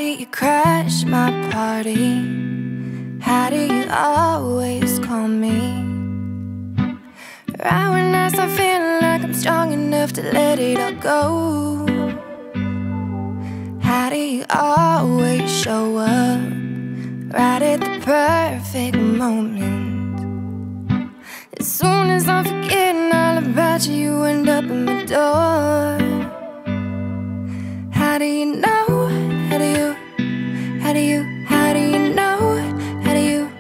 do you crash my party? How do you always call me? Right when I start feeling like I'm strong enough to let it all go. How do you always show up right at the perfect moment? As soon as I'm forgetting all about you, you end up in my door. How do you know? How do you know? How do you know? How do you know? How do you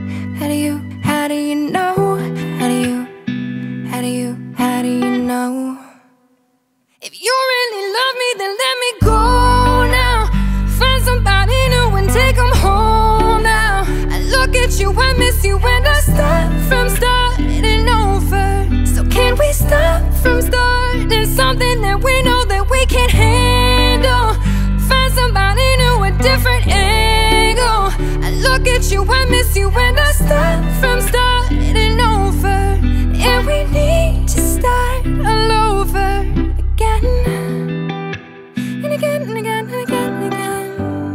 know? If you really love me, then let me go now. Find somebody new and take them home now. I look at you, I miss you, and I stop from starting over. So can we stop from starting something that we know that we can't handle? Find somebody new, a different angle. I look at you, I miss you, and I stop from starting over. And we need to start all over again. And again, and again, and again, and again.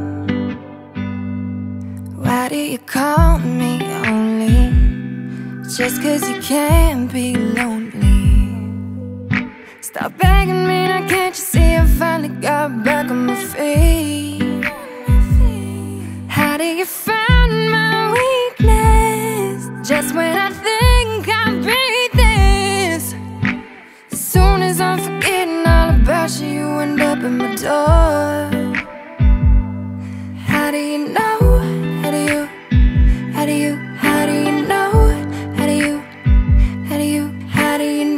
Why do you call me only just 'cause you can't be lonely? Stop begging me, now can't you see I finally got back on my feet? How do you find my weakness just when I think I'm beat this? As soon as I'm forgetting all about you, you end up in my door. How do you know? How do you know? How do you know? How do you